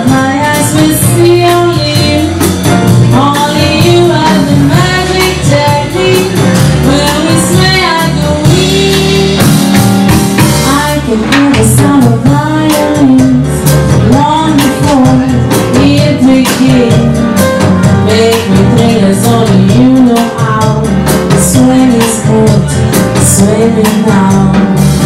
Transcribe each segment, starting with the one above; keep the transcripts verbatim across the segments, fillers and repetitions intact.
but my eyes will see only you. Only you have the magic technique. When we sway I go weak. I can hear the sound of violins long before it begins. Make me think there's only you know how. Sway me smooth, sway me now.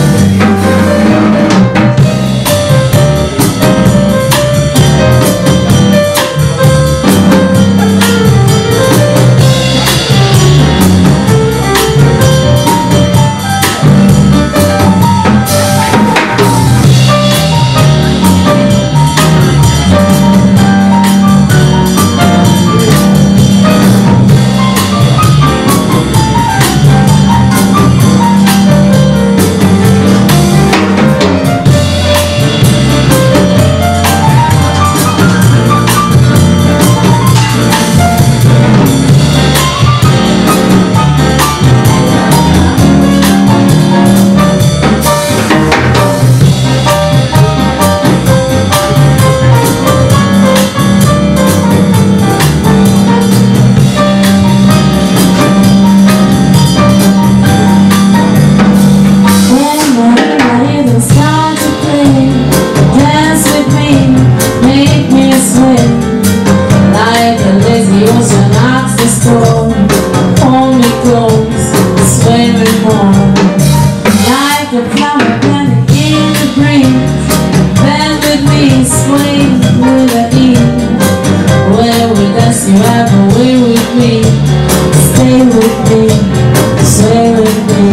You have a way with me, stay with me, sway with me.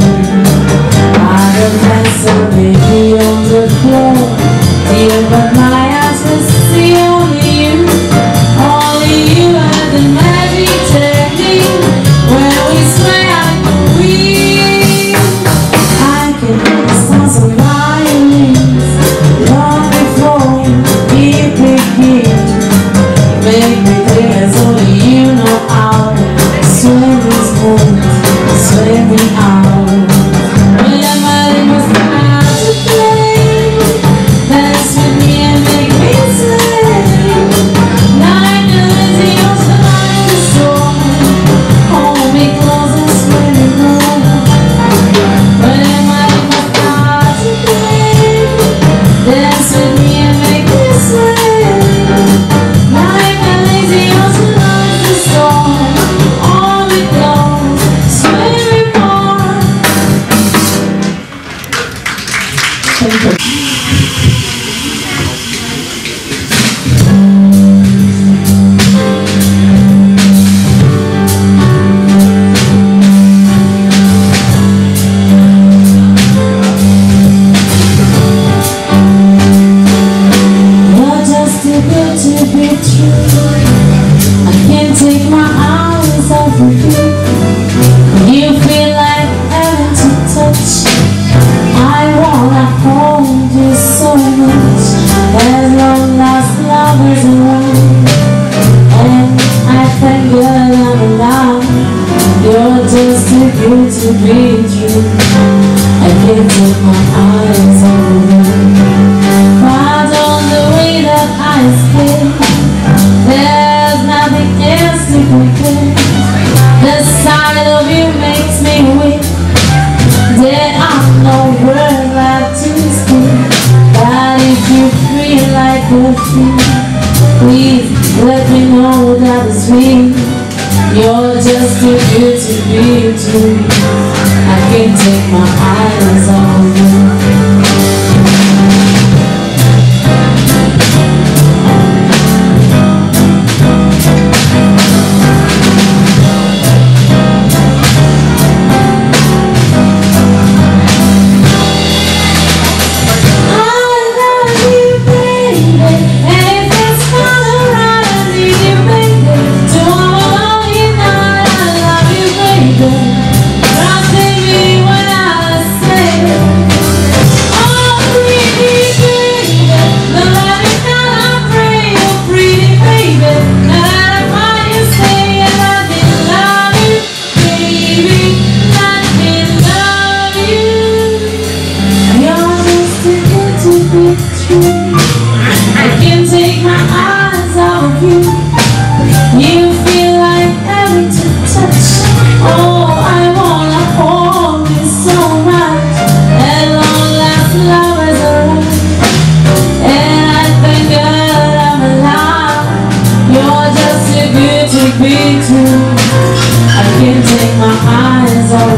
I don't cancel, baby, on the floor. Dear, but my eyes will see only you. Only you have the magic technique. When we sway, I go weak. I can hear the sounds of violins long before it begins. Make me there's only you know how. Sway me smooth, sway me out. When my lips start to play, dance with me and make me sway. Like the lazy ocean like the storm. Hold me close and sway me more. When my lips start to play, dance with me and make me sway. Just too good to be true. I can't take my eyes off you. Pardon the way that I speak. There's nothing else to compare. The sight of you makes me weak. There are no words left to speak. But if you feel like a fiend, please let me know that it's me. You're just too good to be true. I can't take my eyes off you.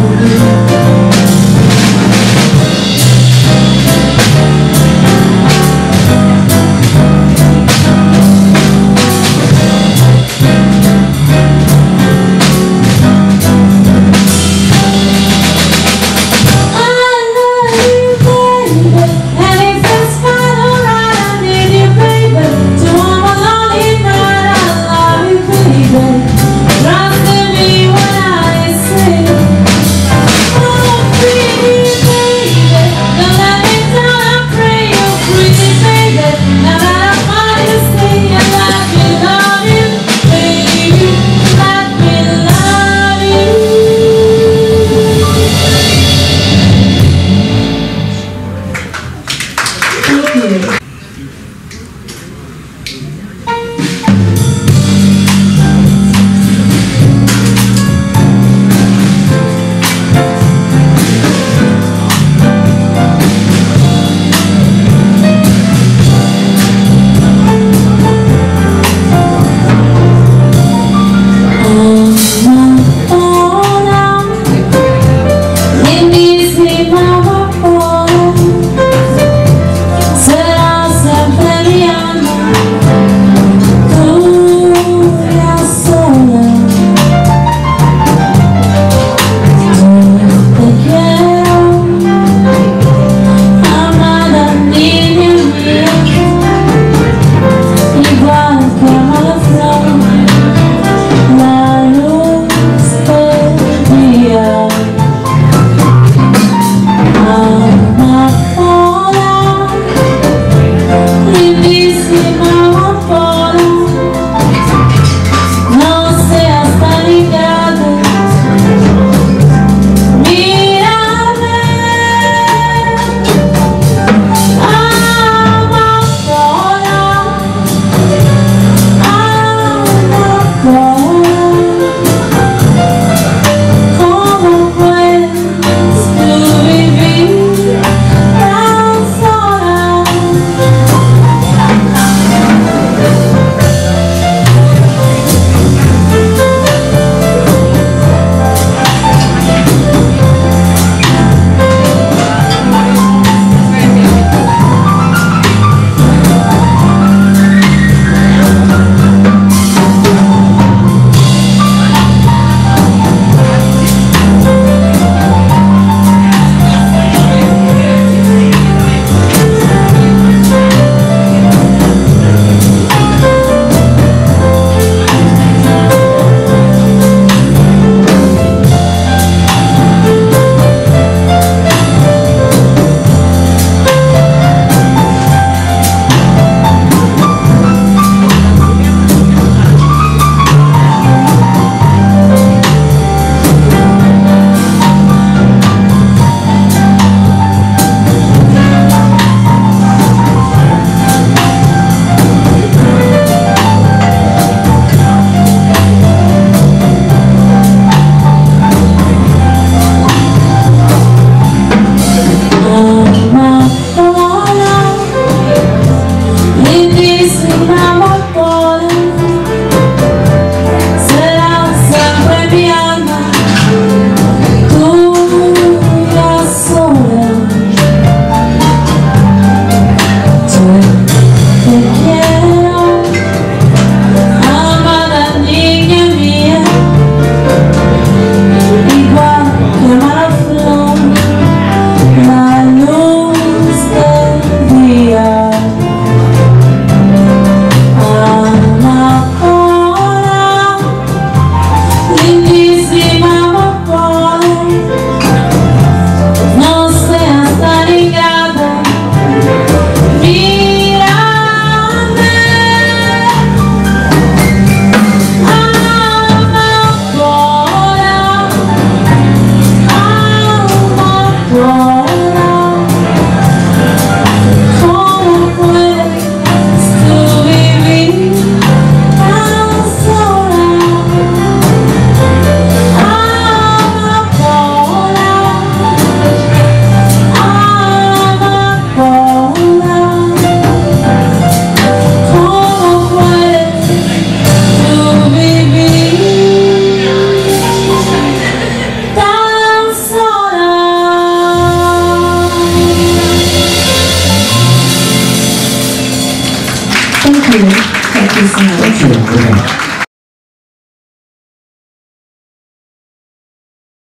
Amada for me.